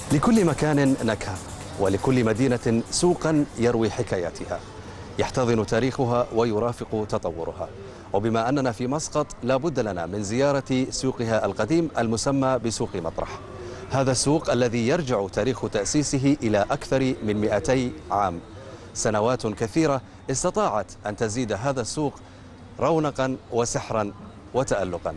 لكل مكان نكهة، ولكل مدينة سوقا يروي حكاياتها، يحتضن تاريخها ويرافق تطورها. وبما أننا في مسقط لا بد لنا من زيارة سوقها القديم المسمى بسوق مطرح. هذا السوق الذي يرجع تاريخ تأسيسه إلى أكثر من 200 عام. سنوات كثيرة استطاعت أن تزيد هذا السوق رونقا وسحرا وتألقا.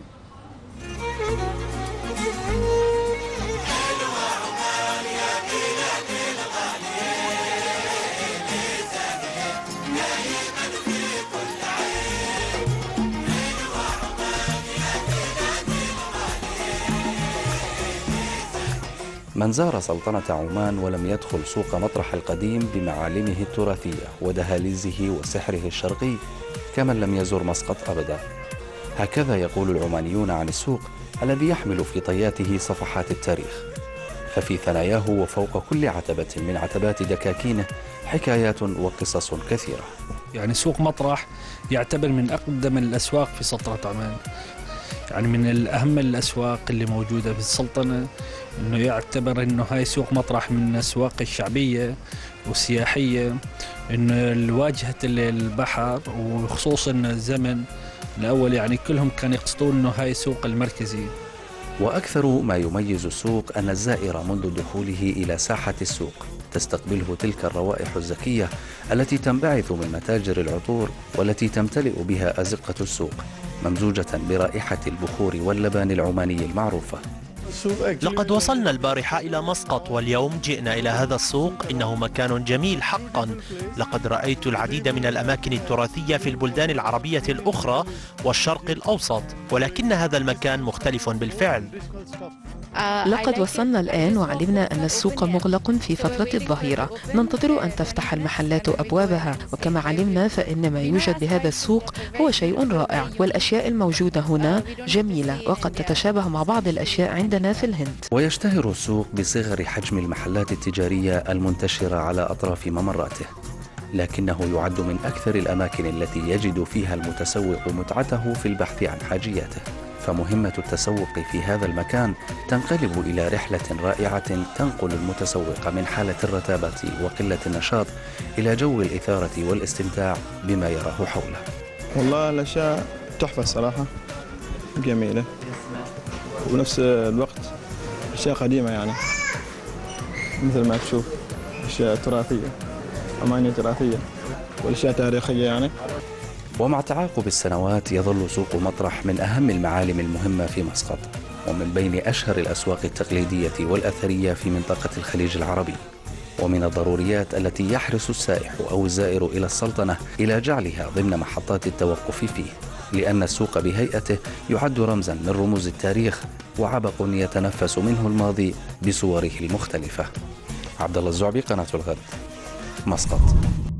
من زار سلطنة عمان ولم يدخل سوق مطرح القديم بمعالمه التراثية ودهاليزه وسحره الشرقي كمن لم يزر مسقط أبدا. هكذا يقول العمانيون عن السوق الذي يحمل في طياته صفحات التاريخ، ففي ثناياه وفوق كل عتبة من عتبات دكاكينه حكايات وقصص كثيرة. يعني سوق مطرح يعتبر من أقدم الأسواق في سلطنة عمان، يعني من أهم الأسواق اللي موجودة في السلطنة. إنه يعتبر إنه هاي سوق مطرح من الأسواق الشعبية والسياحية، إنه واجهة البحر وخصوصا الزمن الأول، يعني كلهم كانوا يقصدون إنه هاي سوق المركزي. وأكثر ما يميز السوق أن الزائر منذ دخوله إلى ساحة السوق تستقبله تلك الروائح الزكية التي تنبعث من متاجر العطور والتي تمتلئ بها أزقة السوق، ممزوجة برائحة البخور واللبان العماني المعروفة. لقد وصلنا البارحة إلى مسقط، واليوم جئنا إلى هذا السوق. إنه مكان جميل حقا. لقد رأيت العديد من الأماكن التراثية في البلدان العربية الأخرى والشرق الأوسط، ولكن هذا المكان مختلف بالفعل. لقد وصلنا الآن وعلمنا أن السوق مغلق في فترة الظهيرة. ننتظر أن تفتح المحلات أبوابها، وكما علمنا فإن ما يوجد بهذا السوق هو شيء رائع، والأشياء الموجودة هنا جميلة وقد تتشابه مع بعض الأشياء عندنا في الهند. ويشتهر السوق بصغر حجم المحلات التجارية المنتشرة على أطراف ممراته، لكنه يعد من أكثر الأماكن التي يجد فيها المتسوق متعته في البحث عن حاجياته. فمهمة التسوق في هذا المكان تنقلب إلى رحلة رائعة تنقل المتسوق من حالة الرتابة وقلة النشاط إلى جو الإثارة والاستمتاع بما يراه حوله. والله الأشياء تحفة صراحة، جميلة، وبنفس الوقت أشياء قديمة، يعني مثل ما تشوف أشياء تراثية، عمانية تراثية والأشياء تاريخية يعني. ومع تعاقب السنوات يظل سوق مطرح من أهم المعالم المهمة في مسقط، ومن بين أشهر الأسواق التقليدية والأثرية في منطقة الخليج العربي، ومن الضروريات التي يحرص السائح أو الزائر إلى السلطنة إلى جعلها ضمن محطات التوقف فيه، لأن السوق بهيئته يعد رمزا من رموز التاريخ وعبق يتنفس منه الماضي بصوره المختلفة. عبد الله الزعبي، قناة الغد، مسقط.